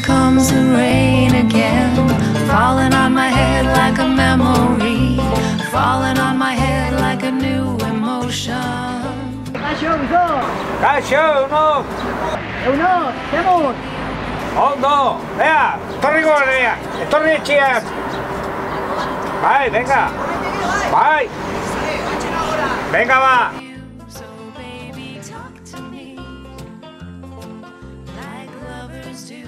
comes the rain again, falling on my head like a memory, falling on my head like a new emotion. Cascio, uno! Siamo! Hondo! Vea! Torni con ella! Torni chiat! Vai, venga! Vai! Venga, va! So baby, talk to me like lovers do.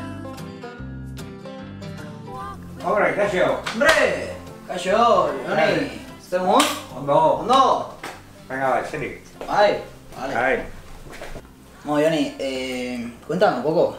Hombre, Cascio! Hombre! Cascio, Joni! ¿Estamos? Hondo! ¿Hondo? Venga, va, Siri. Vale. Ahí. Bueno, Joni, cuéntame un poco.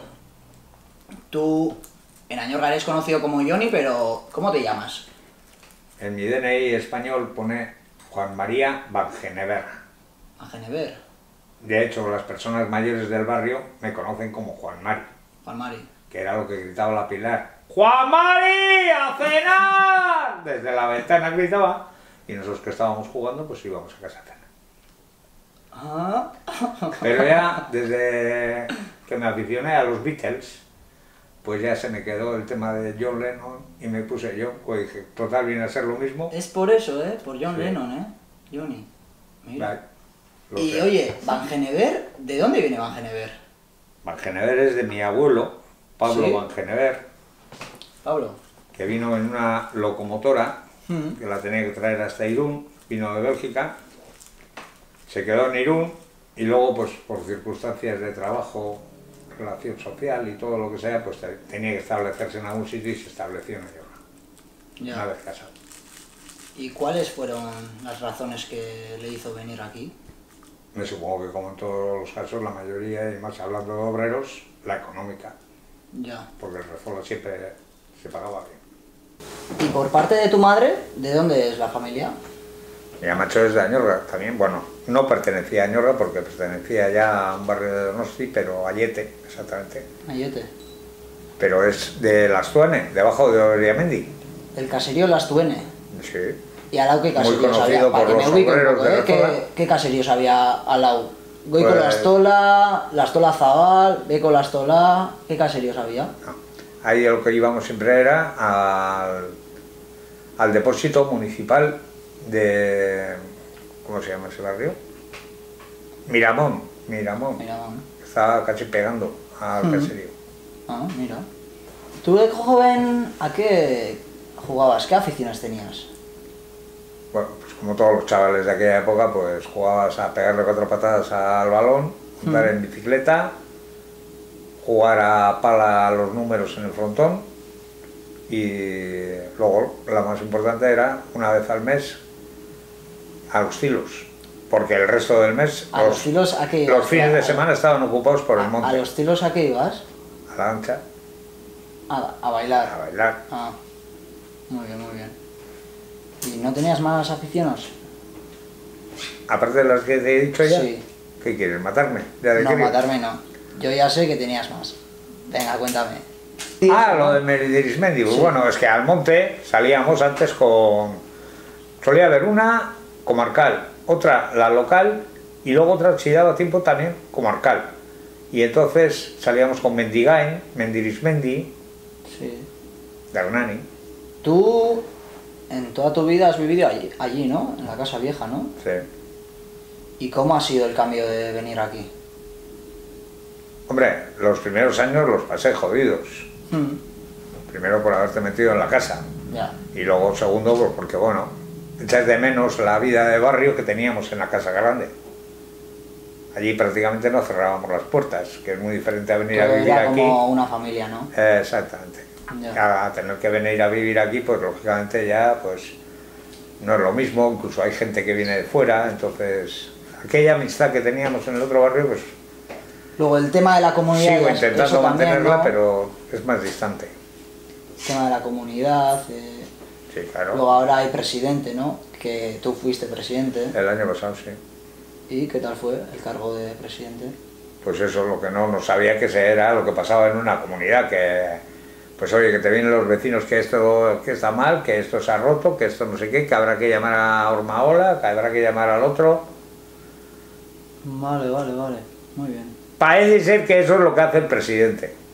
Tú en Añorga eres conocido como Joni, pero ¿cómo te llamas? En mi DNI español pone Juan María Vangenever. Vangenever. De hecho, las personas mayores del barrio me conocen como Juan Mari, Juan Mari. que era lo que gritaba la Pilar. ¡Juan Mari, a cenar! Desde la ventana gritaba, y nosotros que estábamos jugando, pues íbamos a casa a cenar. Ah. Pero ya, desde que me aficioné a los Beatles, pues ya se me quedó el tema de John Lennon y me puse yo, pues dije, total viene a ser lo mismo. Es por eso, por John Sí. Lennon, Joni. Mira. Vale, lo Y sé. oye, Vangenever, ¿de dónde viene Vangenever? Vangenever es de mi abuelo, Pablo Sí. Vangenever, Pablo. que vino en una locomotora, Mm. que la tenía que traer hasta Irún, vino de Bélgica, se quedó en Irún y luego, pues por circunstancias de trabajo, relación social y todo lo que sea, pues tenía que establecerse en algún sitio y se estableció en Añorga, Ya. una vez casado. ¿Y cuáles fueron las razones que le hizo venir aquí? Me supongo que como en todos los casos, la mayoría, y más hablando de obreros, la económica, Ya. porque el Refola siempre se pagaba bien. ¿Y por parte de tu madre, de dónde es la familia? Mi macho es de Añorga también, bueno, no pertenecía a Añorga porque pertenecía ya a un barrio de Donosti, pero a Ayete, exactamente. Ayete. Pero es de Las Tuanes, debajo de Oriamendi. El caserío Las Tuene. Sí. ¿Y al lado qué caseríos conocido había? Para por que me los ubique un obreros poco, de Refola. ¿Qué caseríos había al lado? Goico Pues- La Estola Zabal, Beco La Estola... ¿Qué caseríos había? No. Ahí lo que íbamos siempre era al depósito municipal de... ¿Cómo se llama ese barrio? Miramón. Mira, ¿no? Estaba casi pegando al caserío. Ah, mira. ¿Tú de joven a qué jugabas? ¿Qué aficiones tenías? Bueno, pues como todos los chavales de aquella época, pues jugabas a pegarle 4 patadas al balón, andar en bicicleta, jugar a pala a los números en el frontón y luego la más importante era una vez al mes a los tilos, porque el resto del mes ¿A los tilos a qué ibas? los fines de semana estaban ocupados por el monte, ¿A los tilos a qué ibas? a la ancha, A bailar. a bailar. Ah, muy bien, muy bien. ¿Y no tenías más aficiones? Aparte de las que te he dicho ya, Sí. ¿qué quieres? ¿Matarme? ¿Ya de No, crío? matarme no. Yo ya sé que tenías más. Venga, cuéntame. Ah, lo de Meridirismendi. Sí. Bueno, es que al monte salíamos antes con... Solía haber una comarcal, otra la local y luego otra, si daba tiempo, también comarcal. Y entonces salíamos con Mendigain, Mendirismendi, Sí. de Hernani. Tú en toda tu vida has vivido allí, ¿no? En la casa vieja, ¿no? Sí. ¿Y cómo ha sido el cambio de venir aquí? Hombre, los primeros años los pasé jodidos. Mm, Primero por haberte metido en la casa. ya. Y luego segundo, pues porque bueno, echas de menos la vida de barrio que teníamos en la casa grande. Allí prácticamente no cerrábamos las puertas, que es muy diferente a venir a Todo vivir era aquí. como una familia, ¿no? Exactamente. Ya. A tener que venir a vivir aquí, pues lógicamente ya pues no es lo mismo, incluso hay gente que viene de fuera, entonces aquella amistad que teníamos en el otro barrio, pues Luego el tema de la comunidad. sigo eso intentando también, mantenerla, ¿no? pero es más distante. El tema de la comunidad. Sí, claro. Luego ahora hay presidente, ¿no? Que tú fuiste presidente. El año pasado sí. ¿Y qué tal fue el cargo de presidente? Pues eso es lo que no sabía que era lo que pasaba en una comunidad, que pues oye, que te vienen los vecinos que esto que está mal, que esto se ha roto, que esto no sé qué, que habrá que llamar a Ormaola, que habrá que llamar al otro. Vale, vale, vale. Muy bien. Parece ser que eso es lo que hace el presidente.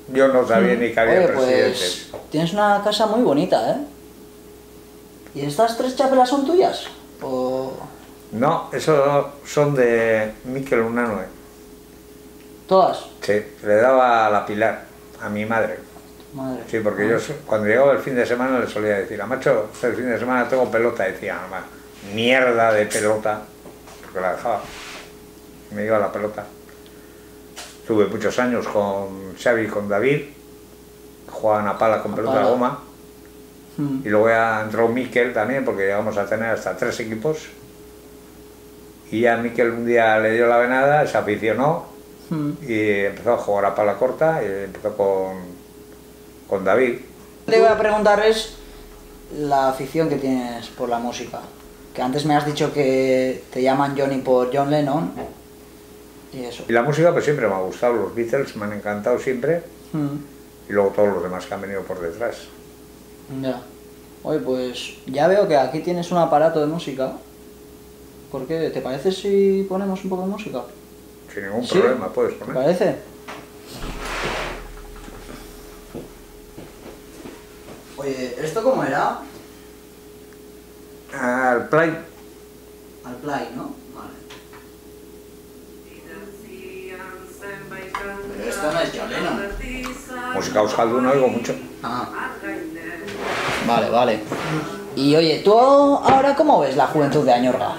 Yo no sabía ni que había Oye, presidentes. pues tienes una casa muy bonita, ¿eh? ¿Y estas 3 chapelas son tuyas? ¿O No, esos son de Miquel Unanue. todas? Sí, le daba a la Pilar, a mi madre. Madre. Sí, porque yo cuando llegaba el fin de semana le solía decir, a macho, el fin de semana tengo pelota, decía, mamá, mierda de pelota, porque la dejaba, me iba a la pelota. Tuve muchos años con Xavi y con David, jugaban a pala con pelota de goma, y luego ya entró Miquel también, porque llegamos a tener hasta 3 equipos, y ya Miquel un día le dio la venada, se aficionó, y empezó a jugar a pala corta, y empezó con David. Te voy a preguntar es la afición que tienes por la música. Que antes me has dicho que te llaman Johnny por John Lennon. Y eso. Y la música pues siempre me ha gustado, los Beatles me han encantado siempre, y luego todos los demás que han venido por detrás. Ya. Oye, pues ya veo que aquí tienes un aparato de música. ¿Por qué? ¿Te parece si ponemos un poco de música? Sin ningún ¿Sí? problema, puedes ¿Te poner. parece? Oye, ¿esto cómo era? Al play. Al play, ¿no? Vale. Pero esto no es John Lennon. Música euskaldun oigo mucho. Ah. Vale, vale. Y oye, ¿tú ahora cómo ves la juventud de Añorga?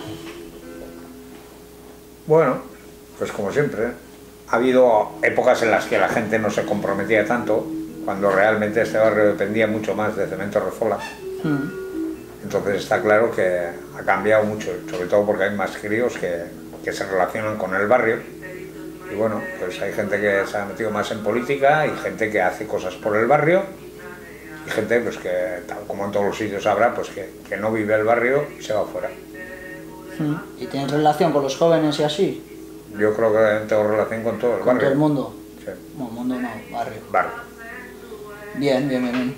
Bueno, pues como siempre, ha habido épocas en las que la gente no se comprometía tanto, cuando realmente este barrio dependía mucho más de Cemento Refola. Entonces está claro que ha cambiado mucho, sobre todo porque hay más críos que se relacionan con el barrio. Y bueno, pues hay gente que se ha metido más en política y gente que hace cosas por el barrio y gente pues que, tal como en todos los sitios habrá, pues que no vive el barrio y se va afuera. ¿Y tienes relación con los jóvenes y así? Yo creo que tengo relación con todo el ¿Con barrio. todo el mundo? Sí. No, mundo no, barrio. Barrio. Bien, bien, bien, bien.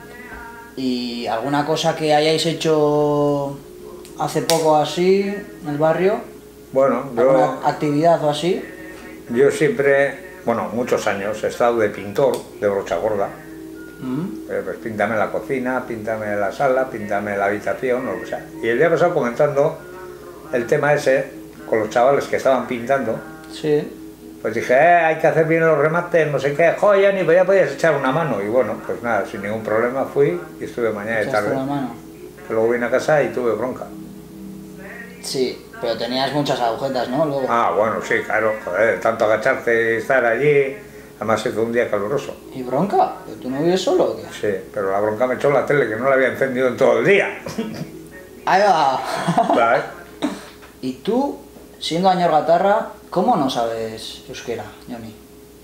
¿Y alguna cosa que hayáis hecho hace poco así en el barrio? Bueno, ¿Alguna actividad o así? yo siempre, bueno, muchos años he estado de pintor, de brocha gorda. Pues píntame la cocina, píntame la sala, píntame la habitación, o lo que sea. Y el día pasado comentando el tema ese con los chavales que estaban pintando, Sí. pues dije, hay que hacer bien los remates, no sé qué, joder, ni ya podías echar una mano. Y bueno, pues nada, sin ningún problema fui y estuve mañana de ¿Echaste tarde. la mano? Luego vine a casa y tuve bronca. Sí, pero tenías muchas agujetas, ¿no? Luego. Ah, bueno, sí, claro, joder, tanto agacharte y estar allí, además hizo un día caluroso. ¿Y bronca? ¿Pero tú no vives solo o qué? Sí, pero la bronca me echó la tele, que no la había encendido en todo el día. ¡Ahí va! ¿Sabes? Y tú, siendo añorgatarra, ¿cómo no sabes euskera, Johnny?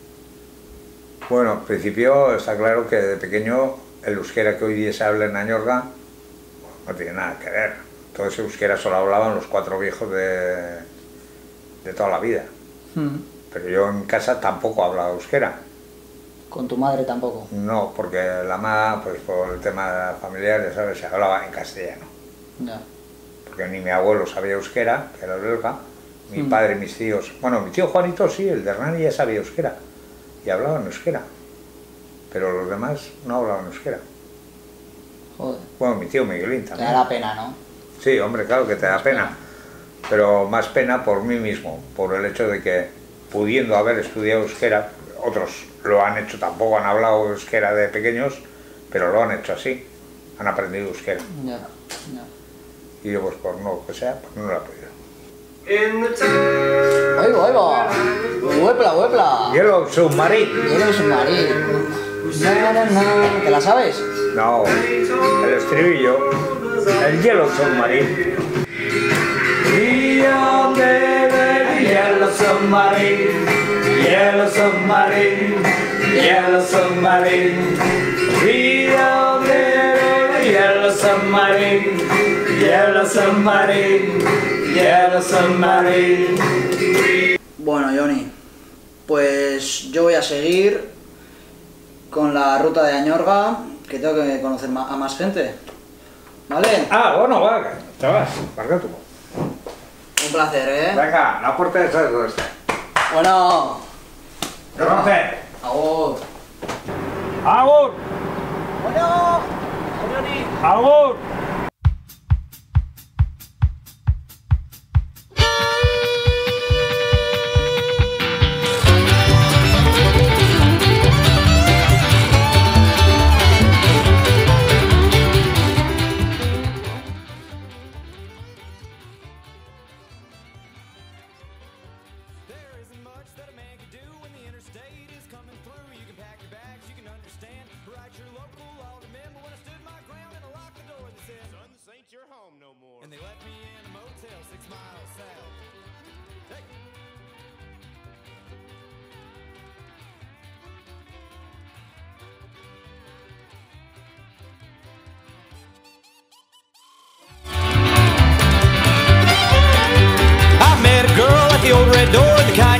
Bueno, al principio está claro que de pequeño el euskera que hoy día se habla en Añorga no tiene nada que ver. Todo ese euskera solo hablaban los 4 viejos de toda la vida. Pero yo en casa tampoco hablaba euskera. Con tu madre tampoco. No, porque la mamá, pues por el tema familiar, ya sabes, se hablaba en castellano. Ya. Porque ni mi abuelo sabía euskera, que era belga, mi padre y mis tíos... Bueno, mi tío Juanito sí, el de Hernani ya sabía euskera. Y hablaban euskera. Pero los demás no hablaban euskera. Joder. Bueno, mi tío Miguelín Te también. da la pena, ¿no? Sí, hombre, claro que te da pena. Pero más pena por mí mismo, por el hecho de que pudiendo haber estudiado euskera, otros lo han hecho, tampoco han hablado euskera de pequeños, pero lo han hecho así, han aprendido euskera. Ya, ya. Y yo pues por no que sea, pues no lo he podido. ¡Oigo, oigo! ¡Huepla, huepla! Yellow Submarine. Yellow Submarine. Na, na, na. ¿Te la sabes? No, el estribillo, el Yellow Submarine. Yellow Submarine, Yellow Submarine, Yellow Submarine. Yellow Submarine, Yellow Submarine, Yellow Submarine. Bueno, Johnny, pues yo voy a seguir con la ruta de Añorga, que tengo que conocer a más gente. ¿Vale? Ah, bueno, va, te vas, marca tú. Un placer, ¿eh? Venga, la puerta de esa es. Bueno, ¡Conoce! agur. Agur! Bueno. Agur! Your home no more. And they left me in a motel 6 miles south. Hey. I met a girl at the old red door at the